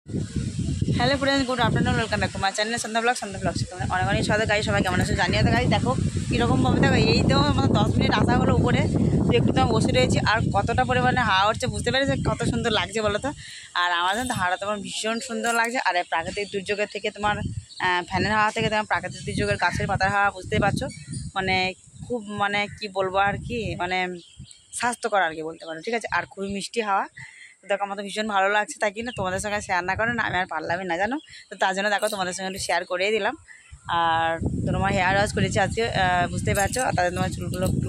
Hello friends, good afternoon, welcome back to my channel Sandhya blog. তোমরা অনেক অনেক সাথে গাড়ি সবাই কেমন আছে জানিয়ে তো গাড়ি দেখো কীরকমভাবে দেখো। এই তো মানে 10 মিনিট আসা হলো উপরে, তো একটু তো বসে রয়েছি। আর কতটা পরিমাণে হাওয়া হচ্ছে বুঝতে পেরেছে, কত সুন্দর লাগছে বলো তো। আর আমার তো হাওয়াটা তোমার ভীষণ সুন্দর লাগছে। আর প্রাকৃতিক দুর্যোগের থেকে তোমার ফ্যানের হাওয়া থেকে তোমার প্রাকৃতিক দুর্যোগের গাছের পাতার হাওয়া বুঝতেই পারছো, মানে খুব মানে কি বলবো আর কি, মানে স্বাস্থ্যকর আর কি বলতে পারো, ঠিক আছে। আর খুবই মিষ্টি হাওয়া। দেখো আমার তো ভীষণ ভালো লাগছে, তাই কি না তোমাদের সঙ্গে শেয়ার না করে না আমি আর পারলামই না জানো। তো তার জন্য দেখো তোমাদের সঙ্গে একটু শেয়ার করেই দিলাম। আর তোমার হেয়ার ওয়াশ করেছি আজকে, বুঝতেই পারছো। আর তাদের তোমার চুলগুলো একটু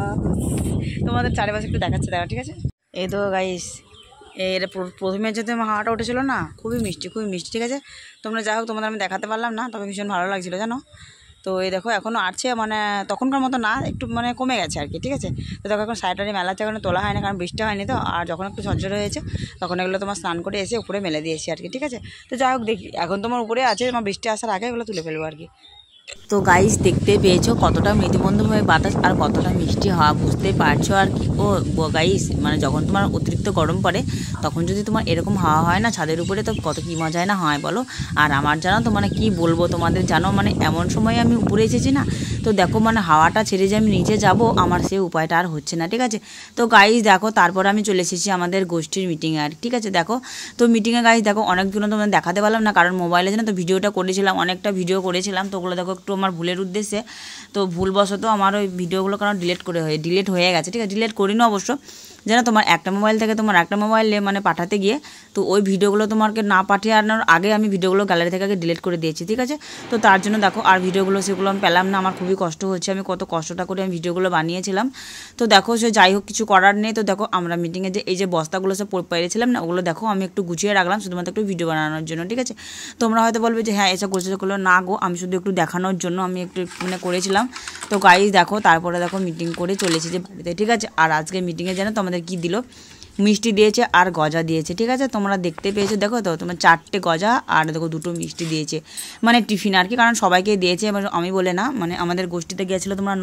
তোমাদের চারিপাশে একটু দেখাচ্ছে, দেখো ঠিক আছে। এই তো গাইস, এর প্রথমে যে তোমার হাওয়াটা উঠেছিল না, খুবই মিষ্টি, ঠিক আছে। তোমরা যাই হোক, তোমাদের আমি দেখাতে পারলাম না, তবে ভীষণ ভালো লাগছিলো জানো। তো এই দেখো এখনও আছে, মানে তখনকার মতো না, একটু মানে কমে গেছে আর কি, ঠিক আছে। তো দেখো এখন শাড়িটারি মেলাতে এখন তোলা হয় না, কারণ বৃষ্টি হয়নি তো। আর যখন একটু ঝরঝরে হয়েছে তখন এগুলো তোমার স্নান করে এসে উপরে মেলে দিয়েছি আর কি, ঠিক আছে। তো যাই হোক দেখি, এখন তোমার উপরে আছে, তোমার বৃষ্টি আসার আগে এগুলো তুলে ফেলবো আর কি। তো গাইস দেখতে পেয়েছো কতটা মৃদুমন্দভাবে বাতাস আর কতটা মিষ্টি হাওয়া, বুঝতে পারছো আর কি। ও গাইস, মানে যখন তোমার অতিরিক্ত গরম পড়ে তখন যদি তোমার এরকম হাওয়া হয় না ছাদের উপরে, তো কত কী মজায় না হয় বলো। আর আমার জানো তো মানে কি বলবো তোমাদের, জানো মানে এমন সময় আমি উপরে এসেছি না, তো দেখো মানে হাওয়াটা ছেড়ে যে আমি নিচে যাব, আমার সেই উপায়টা আর হচ্ছে না, ঠিক আছে। তো গাইস দেখো তারপর আমি চলে এসেছি আমাদের গোষ্ঠীর মিটিংয়ে আর, ঠিক আছে। দেখো তো মিটিংয়ে গাইস দেখো অনেকগুলো তোমাদের দেখাতে পারলাম না, কারণ মোবাইলে যেন তো ভিডিওটা করেছিলাম, অনেকটা ভিডিও করেছিলাম, তো ওগুলো দেখো একটু আমার ভুলের উদ্দেশ্যে, তো ভুলবশত আমার ওই ভিডিওগুলো কারণ ডিলিট হয়ে গেছে, ঠিক আছে। ডিলিট করিনি অবশ্য, যেন তোমার একটা মোবাইল থেকে তোমার একটা মোবাইলে মানে পাঠাতে গিয়ে, তো ওই ভিডিওগুলো তোমাকে না পাঠিয়ে আনার আগে আমি ভিডিওগুলো গ্যালারি থেকে আগে ডিলিট করে দিয়েছি, ঠিক আছে। তো তার জন্য দেখো আর ভিডিওগুলো সেগুলো আমি পেলাম না, আমার খুবই কষ্ট হচ্ছে, আমি কত কষ্টটা করে আমি ভিডিওগুলো বানিয়েছিলাম। তো দেখো সে যাই হোক, কিছু করার নেই। তো দেখো আমরা মিটিংয়ে যে এই যে বস্তাগুলো সব পেরেছিলাম না, ওগুলো দেখো আমি একটু গুছিয়ে রাখলাম শুধুমাত্র একটু ভিডিও বানানোর জন্য, ঠিক আছে। তোমরা হয়তো বলবে যে হ্যাঁ এসব গুছিয়ে না গো, আমি শুধু একটু দেখানোর জন্য আমি একটু মানে করেছিলাম। তো গাইস দেখো তারপরে দেখো মিটিং করে চলেছি যে বাড়িতে, ঠিক আছে। আর আজকে মিটিংয়ে জানো তো আমাদের কী দিল, মিষ্টি দিয়েছে আর গজা দিয়েছে, ঠিক আছে। তোমরা দেখতে পেয়েছো, দেখো তো তোমার 4টে গজা আর দেখো 2টো মিষ্টি দিয়েছে, মানে টিফিন আর কি, কারণ সবাইকে দিয়েছে, এবার আমি বলে না, মানে আমাদের গোষ্ঠীতে গিয়েছিলো তোমরা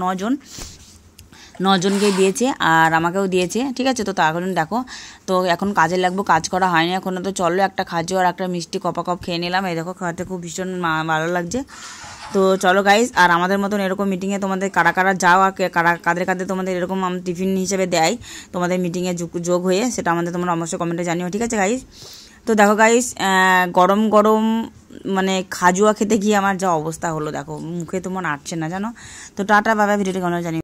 9জনকে দিয়েছে আর আমাকেও দিয়েছে, ঠিক আছে। তো তার কারণ দেখো, তো এখন কাজে লাগবো, কাজ করা হয়নি এখনও, তো চলো একটা খাজু আর একটা মিষ্টি কপ খেয়ে নিলাম। এই দেখো খাওয়াতে খুব ভীষণ ভালো লাগছে। তো চলো গাইস, আর আমাদের মতন এরকম মিটিংয়ে তোমাদের কারা কারা যাও আর কাদের কাদের তোমাদের এরকম টিফিন হিসেবে দেয় তোমাদের মিটিংয়ে যোগ হয়ে, সেটা আমাদের তোমরা অবশ্যই কমেন্টে জানিও, ঠিক আছে গাইস। তো দেখো গাইস, গরম গরম মানে খাজুয়া খেতে গিয়ে আমার যা অবস্থা হলো দেখো, মুখে তোমার আটছে না জানো। তো টাটা বাবা, ভিডিওটি কেমন জানি।